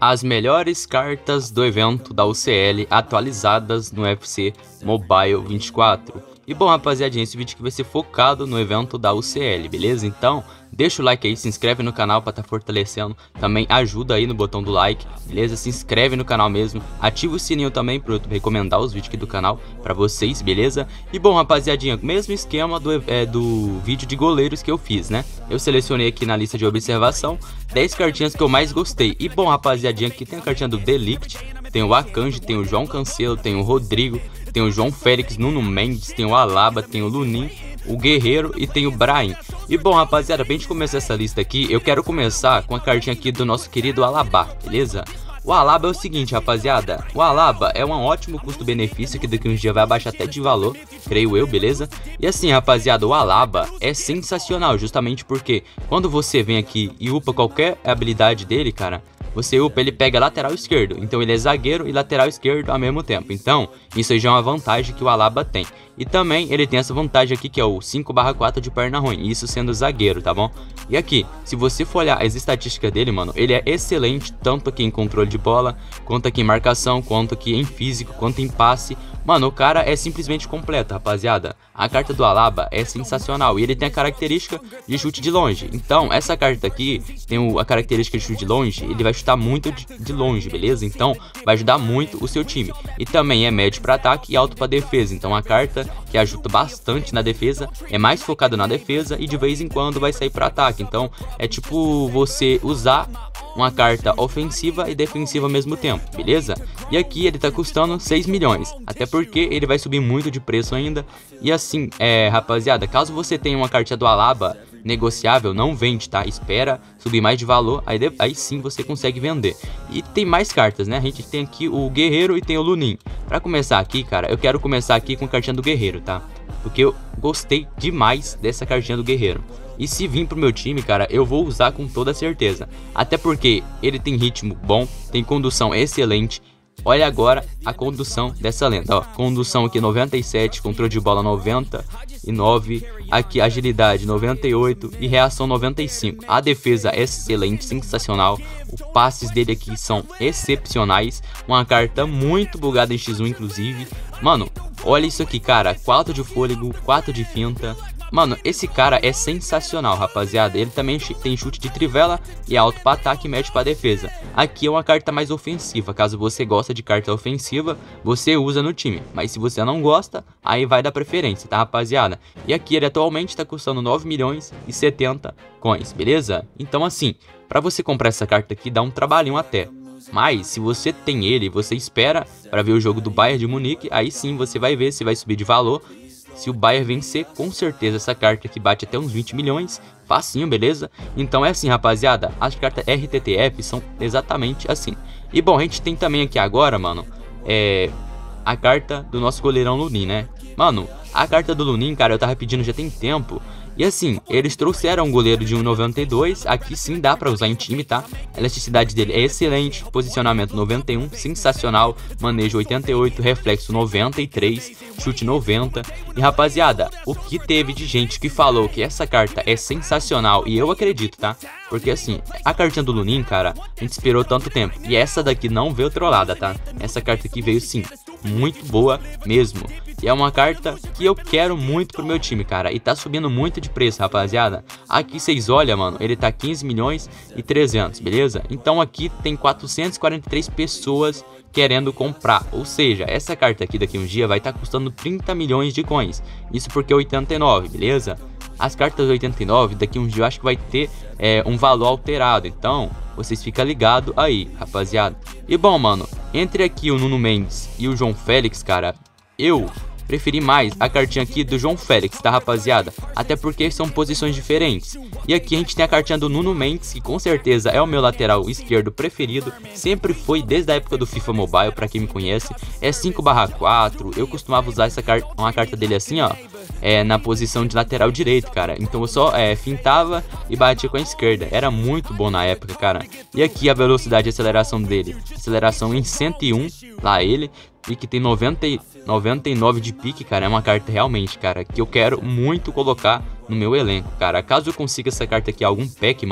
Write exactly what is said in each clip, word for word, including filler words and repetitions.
As melhores cartas do evento da U C L atualizadas no U F C Mobile vinte e quatro. E bom, rapaziadinha, esse vídeo aqui vai ser focado no evento da U C L, beleza? Então, deixa o like aí, se inscreve no canal pra tá fortalecendo. Também ajuda aí no botão do like, beleza? Se inscreve no canal mesmo. Ativa o sininho também pro YouTube recomendar os vídeos aqui do canal pra vocês, beleza? E bom, rapaziadinha, mesmo esquema do, é, do vídeo de goleiros que eu fiz, né? Eu selecionei aqui na lista de observação dez cartinhas que eu mais gostei. E bom, rapaziadinha, aqui tem a cartinha do Delict, tem o Akanji, tem o João Cancelo, tem o Rodrigo, tem o João Félix, Nuno Mendes, tem o Alaba, tem o Lunin, o Guerreiro e tem o Brahim. E bom, rapaziada, pra gente começar essa lista aqui, eu quero começar com a cartinha aqui do nosso querido Alaba, beleza? O Alaba é o seguinte, rapaziada, o Alaba é um ótimo custo-benefício que daqui uns dias vai abaixar até de valor, creio eu, beleza? E assim, rapaziada, o Alaba é sensacional, justamente porque quando você vem aqui e upa qualquer habilidade dele, cara, você upa, ele pega lateral esquerdo, então ele é zagueiro e lateral esquerdo ao mesmo tempo. Então, isso aí já é uma vantagem que o Alaba tem. E também ele tem essa vantagem aqui que é o cinco barra quatro de perna ruim, isso sendo zagueiro, tá bom? E aqui, se você for olhar as estatísticas dele, mano, ele é excelente, tanto aqui em controle de bola, quanto aqui em marcação, quanto aqui em físico, quanto em passe. Mano, o cara é simplesmente completo, rapaziada. A carta do Alaba é sensacional e ele tem a característica de chute de longe. Então, essa carta aqui tem o, a característica de chute de longe, ele vai chutar muito de, de longe, beleza? Então, vai ajudar muito o seu time. E também é médio para ataque e alto para defesa. Então, a carta que ajuda bastante na defesa, é mais focado na defesa e de vez em quando vai sair para ataque. Então, é tipo você usar uma carta ofensiva e defensiva ao mesmo tempo, beleza? E aqui ele tá custando seis milhões, até porque ele vai subir muito de preço ainda. E assim, é, rapaziada, caso você tenha uma cartinha do Alaba negociável, não vende, tá? Espera subir mais de valor, aí, de, aí sim você consegue vender. E tem mais cartas, né? A gente tem aqui o Guerreiro e tem o Lunin. Pra começar aqui, cara, eu quero começar aqui com a cartinha do Guerreiro, tá? Porque eu gostei demais dessa cartinha do Guerreiro. E se vir pro meu time, cara, eu vou usar com toda certeza. Até porque ele tem ritmo bom, tem condução excelente. Olha agora a condução dessa lenda, ó. Condução aqui noventa e sete, controle de bola noventa e nove, aqui agilidade noventa e oito e reação noventa e cinco. A defesa é excelente, sensacional. Os passes dele aqui são excepcionais. Uma carta muito bugada em X um, inclusive. Mano, olha isso aqui, cara. quatro de fôlego, quatro de finta. Mano, esse cara é sensacional, rapaziada. Ele também tem chute de trivela e alto para ataque e médio para defesa. Aqui é uma carta mais ofensiva. Caso você gosta de carta ofensiva, você usa no time. Mas se você não gosta, aí vai dar preferência, tá, rapaziada? E aqui ele atualmente tá custando nove milhões e setenta coins, beleza? Então assim, para você comprar essa carta aqui dá um trabalhinho até. Mas se você tem ele, você espera para ver o jogo do Bayern de Munique, aí sim você vai ver se vai subir de valor. Se o Bayern vencer, com certeza essa carta aqui bate até uns vinte milhões, facinho, beleza? Então é assim, rapaziada, as cartas R T T F são exatamente assim. E bom, a gente tem também aqui agora, mano, é a carta do nosso goleirão Lunin, né? Mano, a carta do Lunin, cara, eu tava pedindo já tem tempo. E assim, eles trouxeram um goleiro de um noventa e dois, aqui sim dá pra usar em time, tá? A elasticidade dele é excelente, posicionamento noventa e um, sensacional, manejo oitenta e oito, reflexo noventa e três, chute noventa. E rapaziada, o que teve de gente que falou que essa carta é sensacional, e eu acredito, tá? Porque assim, a cartinha do Lunin, cara, a gente esperou tanto tempo, e essa daqui não veio trollada, tá? Essa carta aqui veio sim, muito boa mesmo. E é uma carta que eu quero muito pro meu time, cara. E tá subindo muito de preço, rapaziada. Aqui vocês olham, mano, ele tá quinze milhões e trezentos, beleza? Então aqui tem quatrocentas e quarenta e três pessoas querendo comprar. Ou seja, essa carta aqui daqui um dia vai estar tá custando trinta milhões de coins. Isso porque é oitenta e nove, beleza? As cartas oitenta e nove, daqui um dia eu acho que vai ter é, um valor alterado. Então, vocês ficam ligados aí, rapaziada. E bom, mano, entre aqui o Nuno Mendes e o João Félix, cara, eu preferi mais a cartinha aqui do João Félix, tá, rapaziada? Até porque são posições diferentes. E aqui a gente tem a cartinha do Nuno Mendes, que com certeza é o meu lateral esquerdo preferido. Sempre foi desde a época do FIFA Mobile, pra quem me conhece. É cinco barra quatro, eu costumava usar essa carta, uma carta dele assim, ó. É, na posição de lateral direito, cara. Então eu só é, fintava e batia com a esquerda. Era muito bom na época, cara. E aqui a velocidade de aceleração dele. Aceleração em cento e um, lá ele. E que tem noventa, noventa e nove de pique, cara. É uma carta realmente, cara, que eu quero muito colocar no meu elenco, cara. Caso eu consiga essa carta aqui, algum pack, mano,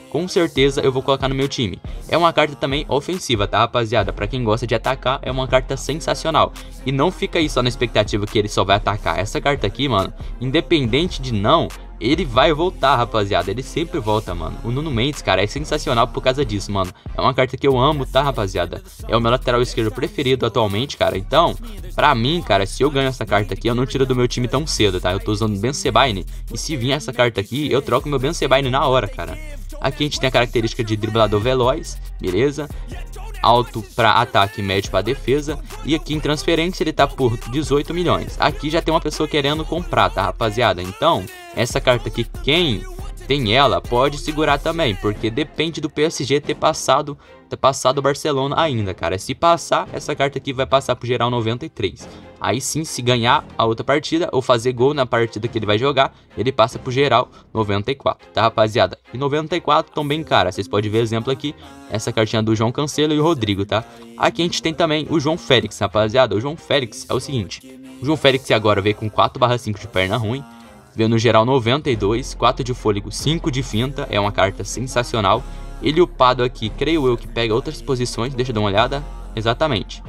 com certeza eu vou colocar no meu time. É uma carta também ofensiva, tá, rapaziada? Pra quem gosta de atacar, é uma carta sensacional. E não fica aí só na expectativa que ele só vai atacar. Essa carta aqui, mano, independente de não, ele vai voltar, rapaziada. Ele sempre volta, mano. O Nuno Mendes, cara, é sensacional por causa disso, mano. É uma carta que eu amo, tá, rapaziada? É o meu lateral esquerdo preferido atualmente, cara. Então, pra mim, cara, se eu ganho essa carta aqui, eu não tiro do meu time tão cedo, tá? Eu tô usando o Bensebaini. E se vir essa carta aqui, eu troco meu Bensebaini na hora, cara. Aqui a gente tem a característica de driblador veloz, beleza? Alto para ataque, médio para defesa. E aqui em transferência ele tá por dezoito milhões. Aqui já tem uma pessoa querendo comprar, tá, rapaziada? Então, essa carta aqui, quem tem ela pode segurar também, porque depende do P S G ter passado ter passado o Barcelona ainda, cara. Se passar, essa carta aqui vai passar pro geral noventa e três. Aí sim, se ganhar a outra partida ou fazer gol na partida que ele vai jogar, ele passa pro geral noventa e quatro, tá, rapaziada? E noventa e quatro também, cara, vocês podem ver exemplo aqui, essa cartinha do João Cancelo e o Rodrigo, tá? Aqui a gente tem também o João Félix, rapaziada. O João Félix é o seguinte, o João Félix agora veio com quatro barra cinco de perna ruim, veio no geral noventa e dois, quatro de fôlego, cinco de finta, é uma carta sensacional. Ele upado aqui, creio eu que pega outras posições, deixa eu dar uma olhada, exatamente.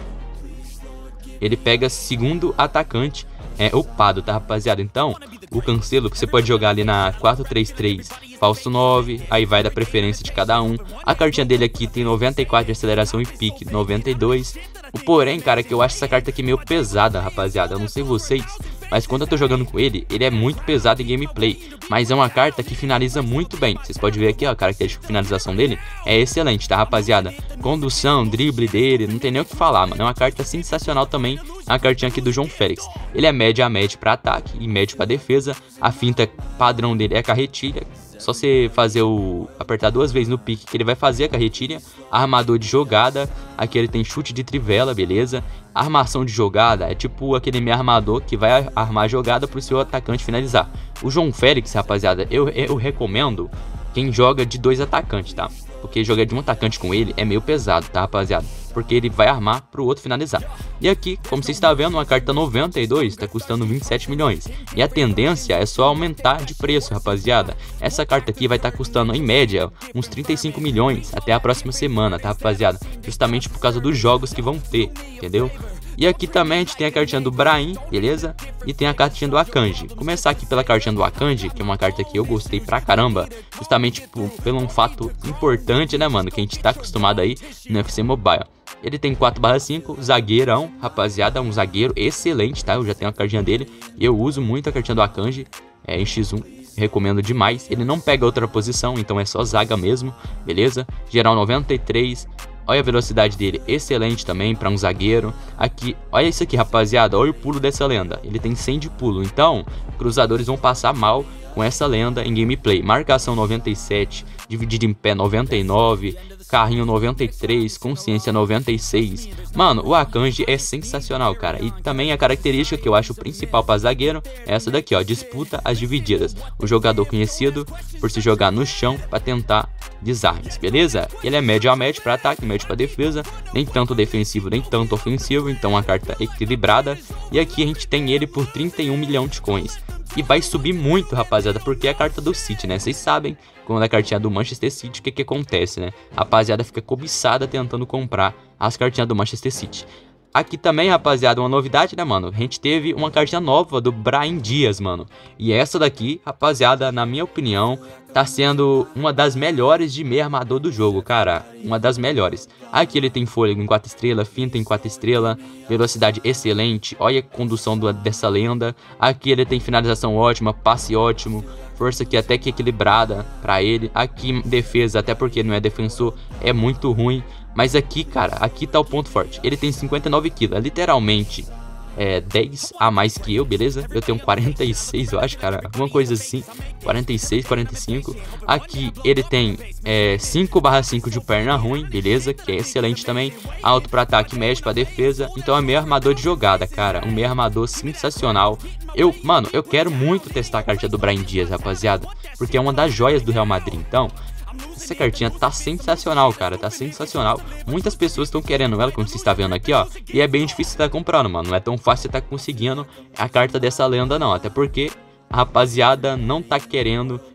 Ele pega segundo atacante, é upado, tá, rapaziada? Então, o Cancelo, você pode jogar ali na quatro três três, falso nove, aí vai da preferência de cada um. A cartinha dele aqui tem noventa e quatro de aceleração e pique, noventa e dois. O porém, cara, que eu acho essa carta aqui meio pesada, rapaziada, eu não sei vocês, mas quando eu tô jogando com ele, ele é muito pesado em gameplay. Mas é uma carta que finaliza muito bem. Vocês podem ver aqui, ó, a característica de finalização dele é excelente, tá, rapaziada? Condução, drible dele, não tem nem o que falar, mano. É uma carta sensacional também, a cartinha aqui do João Félix. Ele é médio a médio pra ataque e médio pra defesa. A finta padrão dele é carretilha. Só você fazer o... apertar duas vezes no pique que ele vai fazer a carretilha. Armador de jogada. Aqui ele tem chute de trivela, beleza? Armação de jogada é tipo aquele meio armador que vai armar a jogada pro seu atacante finalizar. O João Félix, rapaziada, eu, eu recomendo quem joga de dois atacantes, tá? Porque jogar de um atacante com ele é meio pesado, tá, rapaziada? Porque ele vai armar pro outro finalizar. E aqui, como você está vendo, uma carta noventa e dois está custando vinte e sete milhões. E a tendência é só aumentar de preço, rapaziada. Essa carta aqui vai estar tá custando, em média, uns trinta e cinco milhões até a próxima semana, tá, rapaziada? Justamente por causa dos jogos que vão ter, entendeu? E aqui também a gente tem a cartinha do Brahim, beleza? E tem a cartinha do Akanji. Começar aqui pela cartinha do Akanji, que é uma carta que eu gostei pra caramba. Justamente por, pelo um fato importante, né, mano? Que a gente tá acostumado aí no U F C Mobile. Ele tem quatro barra cinco, zagueirão, rapaziada, um zagueiro excelente, tá? Eu já tenho a cartinha dele. Eu uso muito a cartinha do Akanji, é em X um. Recomendo demais. Ele não pega outra posição, então é só zaga mesmo, beleza? Geral noventa e três. Olha a velocidade dele, excelente também para um zagueiro. Aqui, olha isso aqui, rapaziada, olha o pulo dessa lenda. Ele tem cem de pulo, então cruzadores vão passar mal com essa lenda em gameplay. Marcação noventa e sete, dividido em pé noventa e nove, carrinho noventa e três, consciência noventa e seis. Mano, o Akanji é sensacional, cara. E também a característica que eu acho principal para zagueiro é essa daqui, ó, disputa as divididas. O jogador conhecido por se jogar no chão para tentar desarmes, beleza? Ele é médio a médio para ataque, médio para defesa, nem tanto defensivo, nem tanto ofensivo, então uma carta equilibrada. E aqui a gente tem ele por trinta e um milhões de coins. E vai subir muito, rapaziada, porque é a carta do City, né? Vocês sabem, quando é a cartinha do Manchester City, o que que acontece, né? A rapaziada fica cobiçada tentando comprar as cartinhas do Manchester City. Aqui também, rapaziada, uma novidade, né, mano? A gente teve uma cartinha nova do Brahim Dias, mano. E essa daqui, rapaziada, na minha opinião, tá sendo uma das melhores de meio armador do jogo, cara. Uma das melhores. Aqui ele tem fôlego em quatro estrelas, finta em quatro estrelas, velocidade excelente. Olha a condução do, dessa lenda. Aqui ele tem finalização ótima, passe ótimo, força aqui até que equilibrada pra ele. Aqui defesa, até porque ele não é defensor, é muito ruim. Mas aqui, cara, aqui tá o ponto forte. Ele tem cinquenta e nove quilos, é literalmente é, dez a mais que eu, beleza? Eu tenho quarenta e seis, eu acho, cara, alguma coisa assim. quarenta e seis, quarenta e cinco. Aqui ele tem é, cinco barra cinco de perna ruim, beleza? Que é excelente também. Alto para ataque, médio para defesa. Então é meio armador de jogada, cara. Um meio armador sensacional. Eu, mano, eu quero muito testar a carta do Brahim Dias, rapaziada, porque é uma das joias do Real Madrid. Então, essa cartinha tá sensacional, cara, tá sensacional. Muitas pessoas estão querendo ela, como você está vendo aqui, ó. E é bem difícil estar tá comprando, mano. Não é tão fácil você tá conseguindo a carta dessa lenda, não. Até porque a rapaziada não tá querendo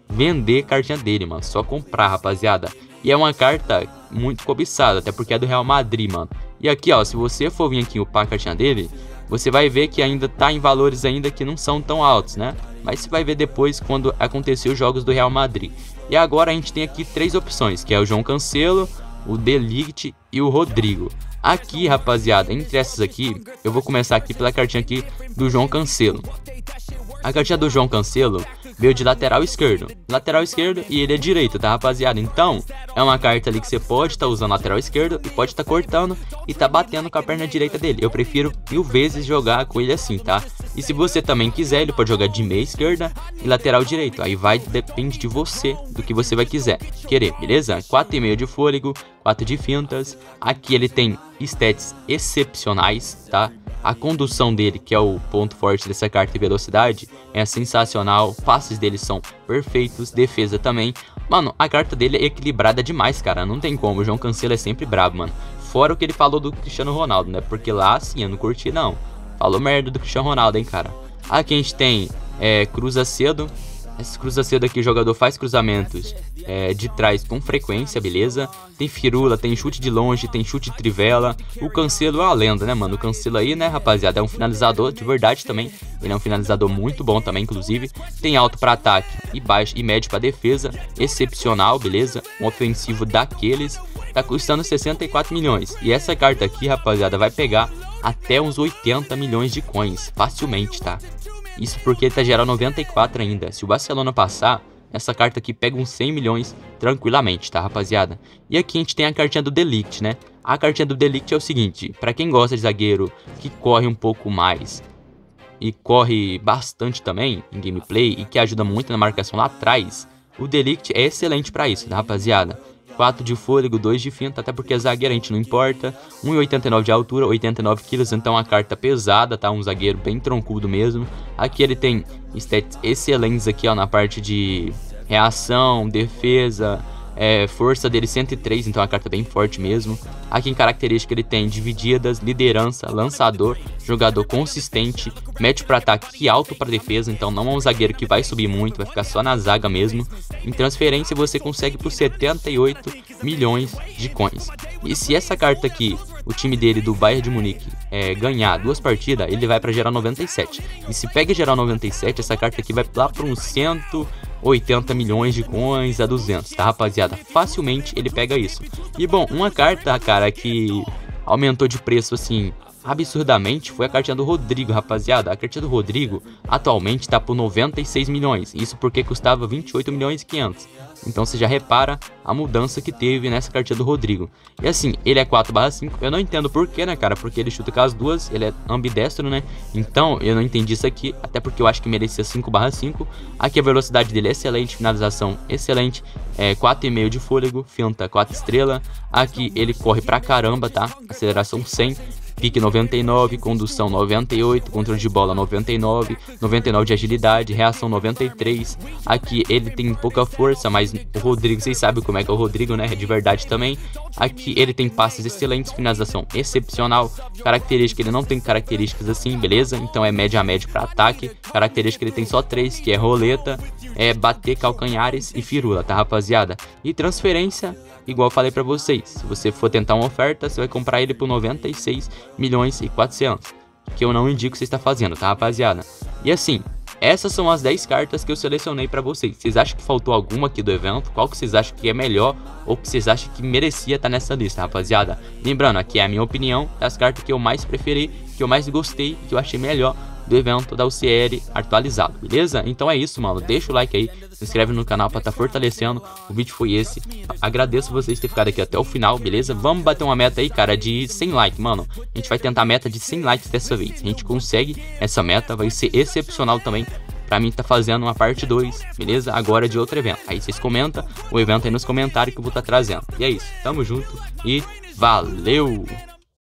vender cartinha dele, mano. Só comprar, rapaziada. E é uma carta muito cobiçada, até porque é do Real Madrid, mano. E aqui, ó, se você for vir aqui upar a cartinha dele, você vai ver que ainda tá em valores ainda que não são tão altos, né? Mas você vai ver depois quando acontecer os jogos do Real Madrid. E agora a gente tem aqui três opções, que é o João Cancelo, o De Ligt e o Rodrigo. Aqui, rapaziada, entre essas aqui, eu vou começar aqui pela cartinha aqui do João Cancelo. A cartinha do João Cancelo veio de lateral esquerdo. Lateral esquerdo e ele é direito, tá, rapaziada? Então, é uma carta ali que você pode estar tá usando lateral esquerdo e pode estar tá cortando e tá batendo com a perna direita dele. Eu prefiro mil vezes jogar com ele assim, tá? E se você também quiser, ele pode jogar de meia esquerda e lateral direito. Aí vai, depende de você, do que você vai quiser querer, beleza? quatro e meio de fôlego, quatro de fintas. Aqui ele tem stats excepcionais, tá? A condução dele, que é o ponto forte dessa carta, e velocidade, é sensacional. Passes dele são perfeitos, defesa também. Mano, a carta dele é equilibrada demais, cara. Não tem como, o João Cancelo é sempre brabo, mano. Fora o que ele falou do Cristiano Ronaldo, né? Porque lá, assim, eu não curti, não. Falou merda do Cristiano Ronaldo, hein, cara. Aqui a gente tem é, cruza cedo. Esse cruza cedo aqui, o jogador faz cruzamentos é, de trás com frequência, beleza? Tem firula, tem chute de longe, tem chute de trivela. O Cancelo é uma lenda, né, mano? O Cancelo aí, né, rapaziada, é um finalizador de verdade também. Ele é um finalizador muito bom também, inclusive. Tem alto para ataque e baixo e médio para defesa. Excepcional, beleza? Um ofensivo daqueles. Tá custando sessenta e quatro milhões. E essa carta aqui, rapaziada, vai pegar até uns oitenta milhões de coins, facilmente, tá? Isso porque ele tá gerando noventa e quatro ainda. Se o Barcelona passar, essa carta aqui pega uns cem milhões tranquilamente, tá, rapaziada? E aqui a gente tem a cartinha do De Ligt, né? A cartinha do De Ligt é o seguinte, pra quem gosta de zagueiro que corre um pouco mais e corre bastante também em gameplay e que ajuda muito na marcação lá atrás, o De Ligt é excelente pra isso, tá, rapaziada? quatro de fôlego, dois de finta, até porque zagueiro a gente não importa. um e oitenta e nove de altura, oitenta e nove quilos, então a carta pesada, tá? Um zagueiro bem troncudo mesmo. Aqui ele tem stats excelentes aqui, ó, na parte de reação, defesa, é, força dele cento e três, então é uma carta bem forte mesmo. Aqui em característica ele tem divididas, liderança, lançador, jogador consistente, médio para ataque e alto para defesa, então não é um zagueiro que vai subir muito, vai ficar só na zaga mesmo. Em transferência você consegue por setenta e oito milhões de coins. E se essa carta aqui, o time dele do Bayern de Munique, é, ganhar duas partidas, ele vai para gerar noventa e sete. E se pega gerar noventa e sete, essa carta aqui vai lá para uns cento e oitenta milhões de coins a duzentos, tá, rapaziada? Facilmente ele pega isso. E bom, uma carta, cara, que aumentou de preço assim absurdamente foi a cartinha do Rodrigo, rapaziada. A cartinha do Rodrigo atualmente tá por noventa e seis milhões. Isso porque custava vinte e oito milhões e quinhentos. Então você já repara a mudança que teve nessa cartinha do Rodrigo. E assim, ele é quatro barra cinco. Eu não entendo porquê, né, cara? Porque ele chuta com as duas, ele é ambidestro, né? Então eu não entendi isso aqui, até porque eu acho que merecia cinco barra cinco. Aqui a velocidade dele é excelente, finalização excelente, é quatro e meio de fôlego, finta quatro estrela. Aqui ele corre pra caramba, tá? Aceleração cem. Pique noventa e nove, condução noventa e oito, controle de bola noventa e nove, noventa e nove de agilidade, reação noventa e três. Aqui ele tem pouca força, mas o Rodrigo, vocês sabem como é que é o Rodrigo, né? É de verdade também. Aqui ele tem passes excelentes, finalização excepcional. Característica, ele não tem características assim, beleza? Então é média a médio para ataque. Característica, ele tem só três, que é roleta, é bater calcanhares e firula, tá, rapaziada? E transferência, igual eu falei pra vocês, se você for tentar uma oferta, você vai comprar ele por noventa e seis milhões e quatrocentos, que eu não indico que você está fazendo, tá, rapaziada? E assim, essas são as dez cartas que eu selecionei pra vocês. Vocês acham que faltou alguma aqui do evento? Qual que vocês acham que é melhor ou que vocês acham que merecia estar nessa lista, rapaziada? Lembrando, aqui é a minha opinião das cartas que eu mais preferi, que eu mais gostei, que eu achei melhor do evento da U C L atualizado, beleza? Então é isso, mano, deixa o like aí, se inscreve no canal pra tá fortalecendo. O vídeo foi esse, agradeço vocês ter ficado aqui até o final, beleza? Vamos bater uma meta aí, cara, de cem likes, mano. A gente vai tentar a meta de cem likes dessa vez. Se a gente consegue essa meta, vai ser excepcional também pra mim tá fazendo uma parte dois, beleza? Agora de outro evento. Aí vocês comentam o evento aí nos comentários que eu vou estar tá trazendo. E é isso, tamo junto e valeu!